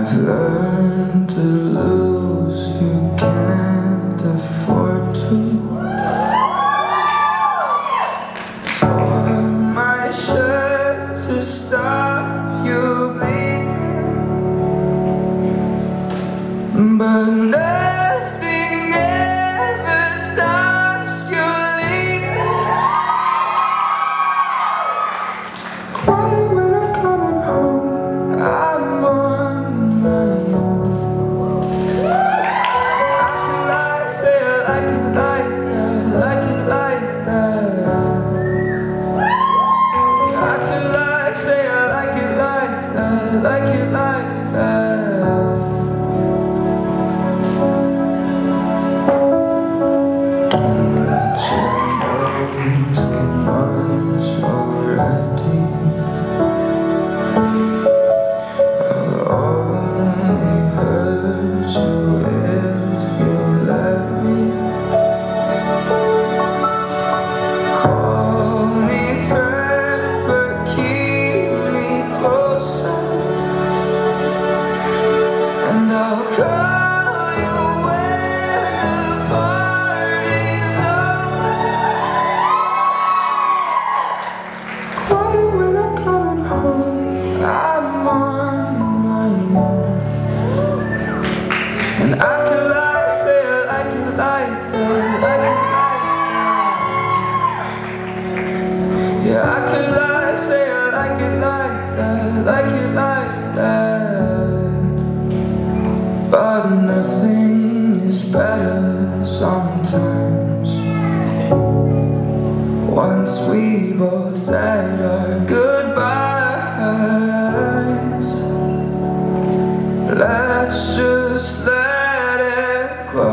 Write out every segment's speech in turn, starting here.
I've learned to lose, you can't afford to. Tore my shirt to stop you bleeding, but nothing ever stops you leaving. Quiet when I'm coming home, I'm on my own. I can lie, say I like it like that, like it like that. I can lie, say I like it like that, like it like that. Don't you know too much already? I'll only hurt you if you let me. Call me friend, but keep me closer, and I'll call you when the party's over. Quiet when I'm coming home, I'm on my own. And I can lie, say I like it like that, like it like that. Yeah, I can lie, say I like it like that, like it like that. But nothing is better sometimes. Once we both said our goodbyes, let's just let it go.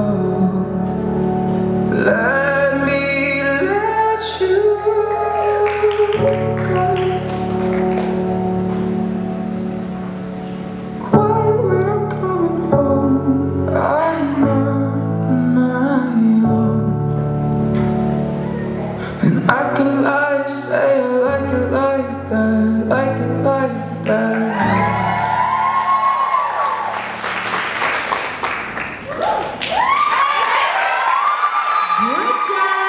Let me let you go. Quiet when I'm coming home, I'm on my own. And I can lie, say I like it like that, like it like that. Great job!